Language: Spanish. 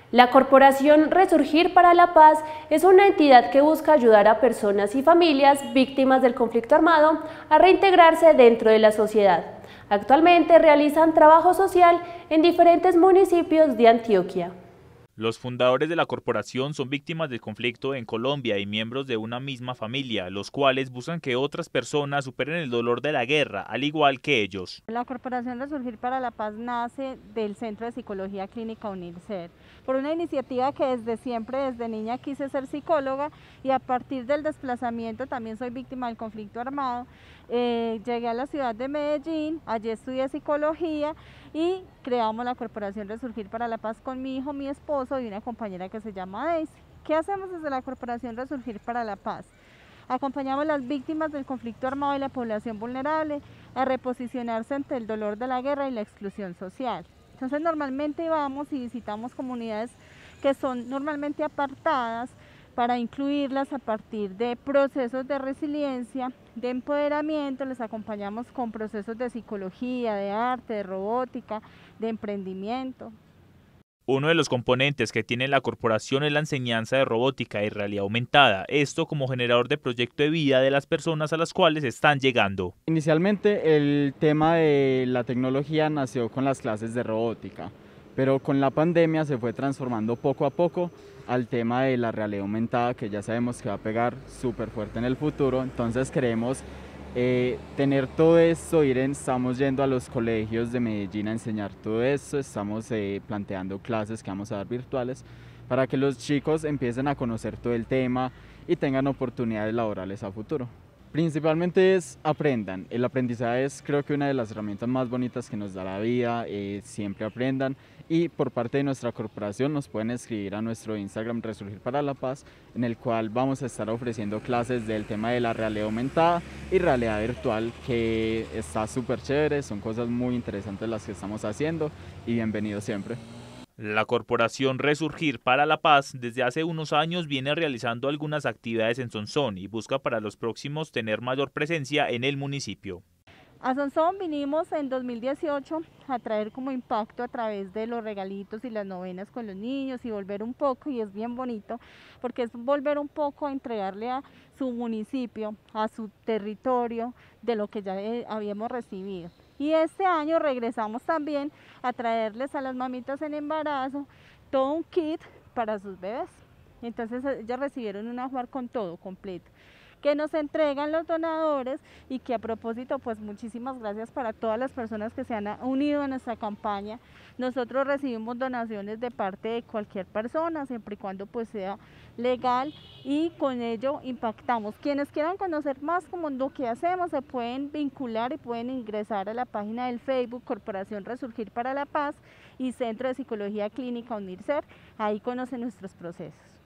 La Corporación Resurgir para la Paz es una entidad que busca ayudar a personas y familias víctimas del conflicto armado a reintegrarse dentro de la sociedad. Actualmente realizan trabajo social en diferentes municipios de Antioquia. Los fundadores de la corporación son víctimas del conflicto en Colombia y miembros de una misma familia, los cuales buscan que otras personas superen el dolor de la guerra, al igual que ellos. La Corporación Resurgir para la Paz nace del Centro de Psicología Clínica UNIRSER, por una iniciativa que desde siempre, desde niña quise ser psicóloga y a partir del desplazamiento también soy víctima del conflicto armado. Llegué a la ciudad de Medellín, allí estudié psicología y creamos la Corporación Resurgir para la Paz con mi hijo, mi esposo y una compañera que se llama Daisy. ¿Qué hacemos desde la Corporación Resurgir para la Paz? Acompañamos a las víctimas del conflicto armado y la población vulnerable a reposicionarse ante el dolor de la guerra y la exclusión social. Entonces normalmente vamos y visitamos comunidades que son normalmente apartadas para incluirlas a partir de procesos de resiliencia, de empoderamiento, les acompañamos con procesos de psicología, de arte, de robótica, de emprendimiento. Uno de los componentes que tiene la corporación es la enseñanza de robótica y realidad aumentada, esto como generador de proyecto de vida de las personas a las cuales están llegando. Inicialmente el tema de la tecnología nació con las clases de robótica, pero con la pandemia se fue transformando poco a poco al tema de la realidad aumentada, que ya sabemos que va a pegar súper fuerte en el futuro. Entonces queremos tener todo esto, estamos yendo a los colegios de Medellín a enseñar todo esto, estamos planteando clases que vamos a dar virtuales para que los chicos empiecen a conocer todo el tema y tengan oportunidades laborales a futuro. Principalmente aprendan. El aprendizaje es, creo que, una de las herramientas más bonitas que nos da la vida, siempre aprendan, y por parte de nuestra corporación nos pueden escribir a nuestro Instagram Resurgir para la Paz, en el cual vamos a estar ofreciendo clases del tema de la realidad aumentada y realidad virtual, que está súper chévere, son cosas muy interesantes las que estamos haciendo y bienvenidos siempre. La Corporación Resurgir para la Paz desde hace unos años viene realizando algunas actividades en Sonsón y busca para los próximos tener mayor presencia en el municipio. A Sonsón vinimos en 2018 a traer como impacto a través de los regalitos y las novenas con los niños y volver un poco, y es bien bonito, porque es volver un poco a entregarle a su municipio, a su territorio, de lo que ya habíamos recibido. Y este año regresamos también a traerles a las mamitas en embarazo todo un kit para sus bebés. Entonces ellas recibieron un ajuar con todo completo, que nos entregan los donadores, y que a propósito pues muchísimas gracias para todas las personas que se han unido a nuestra campaña. Nosotros recibimos donaciones de parte de cualquier persona, siempre y cuando pues sea legal, y con ello impactamos. Quienes quieran conocer más como lo que hacemos se pueden vincular y pueden ingresar a la página del Facebook Corporación Resurgir para la Paz y Centro de Psicología Clínica UNIRSER, ahí conocen nuestros procesos.